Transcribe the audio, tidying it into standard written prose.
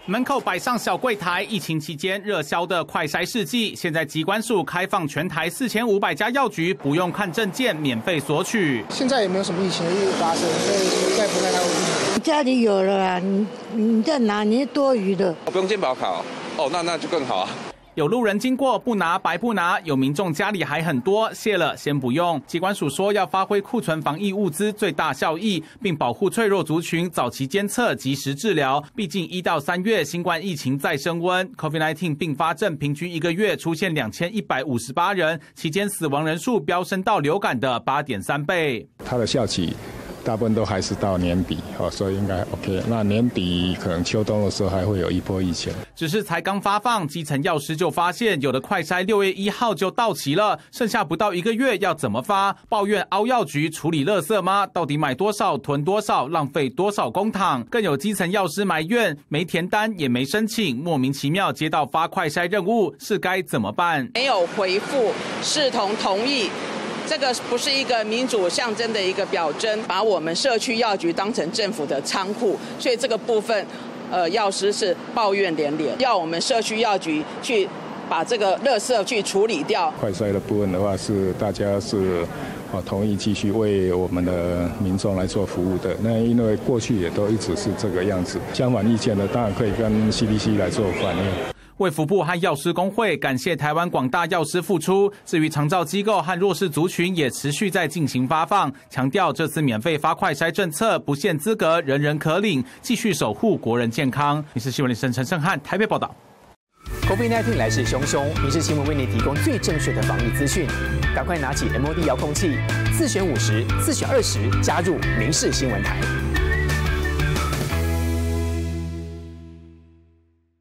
门口摆上小柜台，疫情期间热销的快筛试剂，现在疾管署开放全台4500家药局不用看证件免费索取。 现在也没有什么疫情的发生，所以应该不太大问题。 家里有了啊，你再拿你是多余的。 不用健保卡哦，那就更好啊。 有路人经过不拿白不拿，有民众家里还很多，谢了先不用。疾管署说要发挥库存防疫物资最大效益，并保护脆弱族群，早期监测、及时治疗。毕竟1到3月新冠疫情再升温 ，COVID-19 并发症平均1个月出现2158人，期间死亡人数飙升到流感的8.3倍。 它的效期大部分都还是到年底，所以应该 OK。那年底可能秋冬的时候还会有一波疫情。 只是才刚发放，基层药师就发现有的快筛6月1号就到期了，剩下不到1个月要怎么发？抱怨凹药局处理垃圾吗？到底买多少囤多少，浪费多少公帑？更有基层药师埋怨没填单也没申请，莫名其妙接到发快筛任务，是该怎么办？ 没有回复视同意。这个不是一个民主象征的一个表征，把我们社区药局当成政府的仓库，所以这个部分，药师是抱怨连连，要我们社区药局去把这个垃圾去处理掉。 快筛的部分的话，是大家是同意继续为我们的民众来做服务的。那因为过去也都一直是这个样子，相反意见呢，当然可以跟 CDC 来做反映。 卫福部和药师公会感谢台湾广大药师付出，至于长照机构和弱势族群也持续在进行发放，强调这次免费发快筛政策不限资格，人人可领，继续守护国人健康。民视新闻陈胜汉台北报道。 COVID-19 来势汹汹，民视新闻为你提供最正确的防疫资讯，赶快拿起 MOD 遥控器，4选50，4选20，加入民视新闻台。